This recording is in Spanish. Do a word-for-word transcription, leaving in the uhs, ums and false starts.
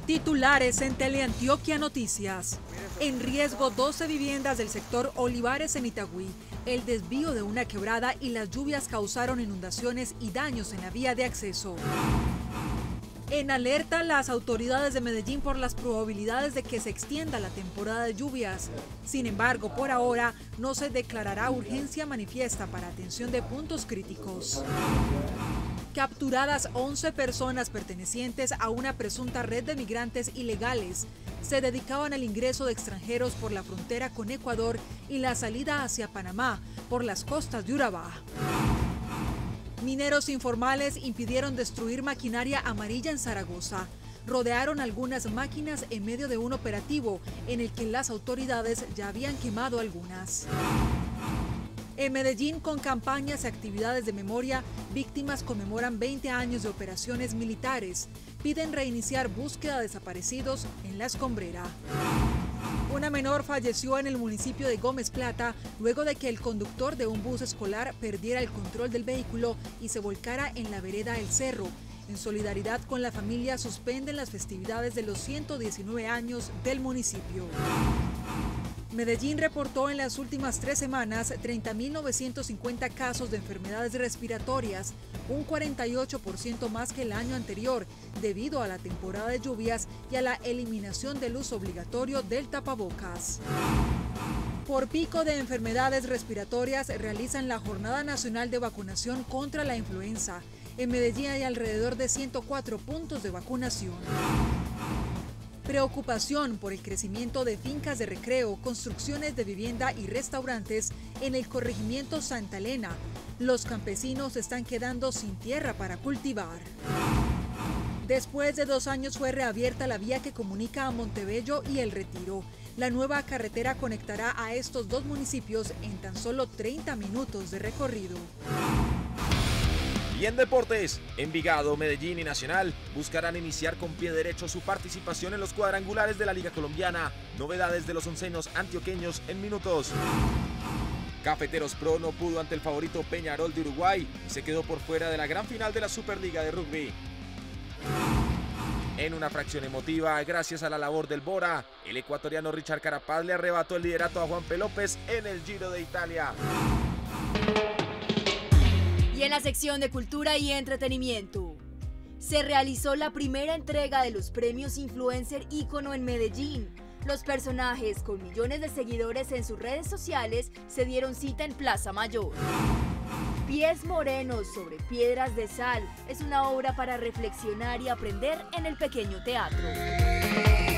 Titulares en Teleantioquia Noticias. En riesgo doce viviendas del sector Olivares en Itagüí. El desvío de una quebrada y las lluvias causaron inundaciones y daños en la vía de acceso. En alerta las autoridades de Medellín por las probabilidades de que se extienda la temporada de lluvias. Sin embargo, por ahora no se declarará urgencia manifiesta para atención de puntos críticos. Capturadas once personas pertenecientes a una presunta red de migrantes ilegales. Se dedicaban al ingreso de extranjeros por la frontera con Ecuador y la salida hacia Panamá por las costas de Urabá. Mineros informales impidieron destruir maquinaria amarilla en Zaragoza. Rodearon algunas máquinas en medio de un operativo en el que las autoridades ya habían quemado algunas. En Medellín, con campañas y actividades de memoria, víctimas conmemoran veinte años de operaciones militares. Piden reiniciar búsqueda de desaparecidos en La Escombrera. Una menor falleció en el municipio de Gómez Plata luego de que el conductor de un bus escolar perdiera el control del vehículo y se volcara en la vereda El Cerro. En solidaridad con la familia, suspenden las festividades de los ciento diecinueve años del municipio. Medellín reportó en las últimas tres semanas treinta mil novecientos cincuenta casos de enfermedades respiratorias, un cuarenta y ocho por ciento más que el año anterior, debido a la temporada de lluvias y a la eliminación del uso obligatorio del tapabocas. Por pico de enfermedades respiratorias realizan la Jornada Nacional de Vacunación contra la Influenza. En Medellín hay alrededor de ciento cuatro puntos de vacunación. Preocupación por el crecimiento de fincas de recreo, construcciones de vivienda y restaurantes en el corregimiento Santa Elena. Los campesinos están quedando sin tierra para cultivar. Después de dos años fue reabierta la vía que comunica a Montebello y El Retiro. La nueva carretera conectará a estos dos municipios en tan solo treinta minutos de recorrido. Y en deportes, Envigado, Medellín y Nacional buscarán iniciar con pie derecho su participación en los cuadrangulares de la Liga Colombiana. Novedades de los oncenos antioqueños en minutos. Cafeteros Pro no pudo ante el favorito Peñarol de Uruguay y se quedó por fuera de la gran final de la Superliga de Rugby. En una fracción emotiva, gracias a la labor del Bora, el ecuatoriano Richard Carapaz le arrebató el liderato a Juanpe López en el Giro de Italia. Y en la sección de cultura y entretenimiento, se realizó la primera entrega de los premios Influencer Ícono en Medellín. Los personajes con millones de seguidores en sus redes sociales se dieron cita en Plaza Mayor. Pies morenos sobre piedras de sal es una obra para reflexionar y aprender en el pequeño teatro.